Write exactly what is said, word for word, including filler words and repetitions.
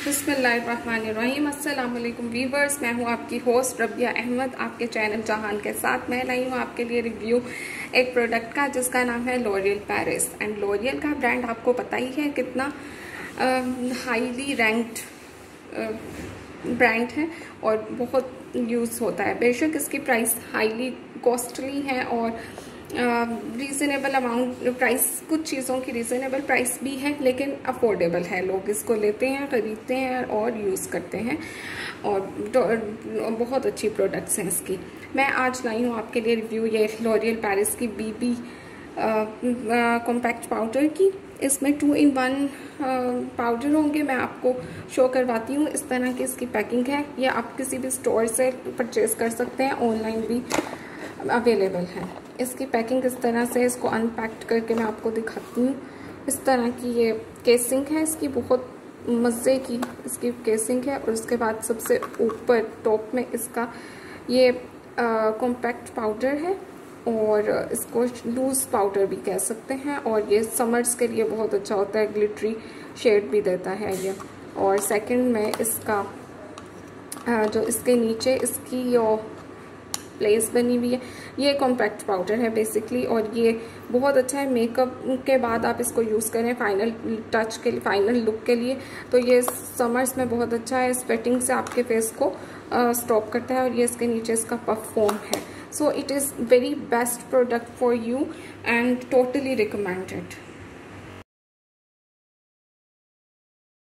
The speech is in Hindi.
बिस्मिल्लाहिर्रहमानिर्रहीम। अस्सलाम वालेकुम वीवर्स, मैं हूं आपकी होस्ट रबिया अहमद आपके चैनल जहान के साथ। मैं लाई हूं आपके लिए रिव्यू एक प्रोडक्ट का जिसका नाम है लॉरियल पेरिस। एंड लॉरियल का ब्रांड आपको पता ही है कितना हाईली रैंक्ड ब्रांड है और बहुत यूज़ होता है। बेशक इसकी प्राइस हाईली कॉस्टली है और रीज़नेबल अमाउंट प्राइस, कुछ चीज़ों की रीज़नेबल प्राइस भी है लेकिन अफोर्डेबल है। लोग इसको लेते हैं, ख़रीदते हैं और यूज़ करते हैं और बहुत अच्छी प्रोडक्ट्स हैं इसकी। मैं आज लाई हूँ आपके लिए रिव्यू ये लॉरियल पेरिस की बीबी कॉम्पैक्ट पाउडर की। इसमें टू इन वन पाउडर होंगे, मैं आपको शो करवाती हूँ। इस तरह की इसकी पैकिंग है। ये आप किसी भी स्टोर से परचेज कर सकते हैं, ऑनलाइन भी अवेलेबल है। इसकी पैकिंग इस तरह से, इसको अनपैक्ड करके मैं आपको दिखाती हूँ। इस तरह की ये केसिंग है इसकी, बहुत मज़े की इसकी केसिंग है। और उसके बाद सबसे ऊपर टॉप में इसका ये कॉम्पैक्ट पाउडर है और इसको लूज़ पाउडर भी कह सकते हैं। और ये समर्स के लिए बहुत अच्छा होता है, ग्लिटरी शेड भी देता है ये। और सेकंड में इसका जो इसके नीचे इसकी यो प्लेस बनी हुई है, ये कॉम्पैक्ट पाउडर है बेसिकली। और ये बहुत अच्छा है मेकअप के बाद आप इसको यूज़ करें फाइनल टच के लिए, फाइनल लुक के लिए। तो ये समर्स में बहुत अच्छा है, स्वेटिंग से आपके फेस को स्टॉप करता है। और ये इसके नीचे इसका पफ फोम है। So it is very best product for you and totally recommended.